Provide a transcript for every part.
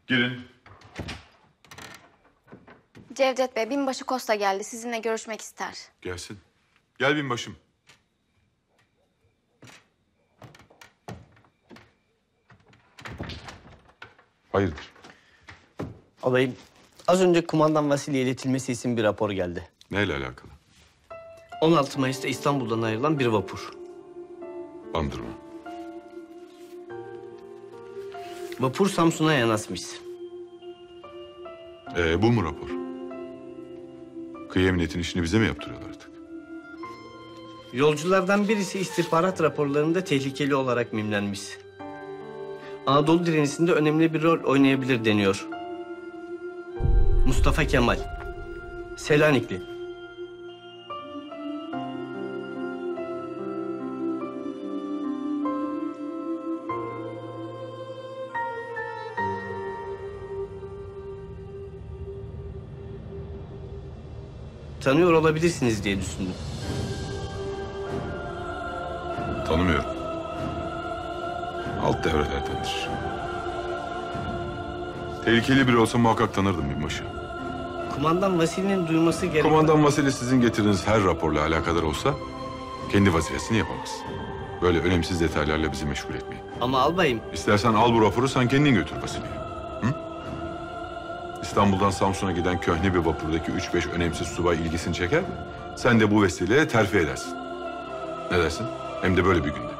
Girin. Cevdet Bey, binbaşı Costa geldi. Sizinle görüşmek ister. Gelsin. Gel binbaşım. Hayırdır? Alayım. Az önce kumandan Vasili'ye iletilmesi için bir rapor geldi. Neyle alakalı? 16 Mayıs'ta İstanbul'dan ayrılan bir vapur. Bandırma. Vapur Samsun'a yanaşmış. Bu mu rapor? Kıyı emniyetin işini bize mi yaptırıyorlar artık? Yolculardan birisi istihbarat raporlarında tehlikeli olarak mimlenmiş. Anadolu direnişinde önemli bir rol oynayabilir deniyor. Mustafa Kemal. Selanikli. Tanıyor olabilirsiniz diye düşündüm. Tanımıyorum. Alt devrelerdendir. Tehlikeli biri olsa muhakkak tanırdım binbaşı. Kumandan Vasili'nin duyması gerek... Kumandan Vasili sizin getirdiğiniz her raporla alakadar olsa kendi vazifesini yapamaz. Böyle önemsiz detaylarla bizi meşgul etmeyin. Ama albayım... İstersen al bu raporu sen kendin götür Vasili'ye. İstanbul'dan Samsun'a giden köhne bir vapurdaki 3-5 önemsiz subay ilgisini çeker mi? Sen de bu vesileyle terfi edersin. Ne dersin? Hem de böyle bir günde.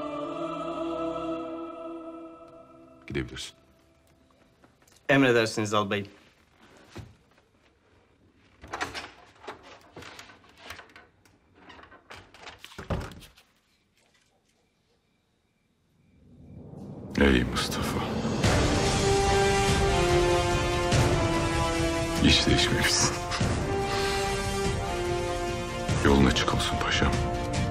Gidebilirsin. Emredersiniz albayım. Ey Mustafa. Hiç değişmemişsin. Yolun açık olsun paşam.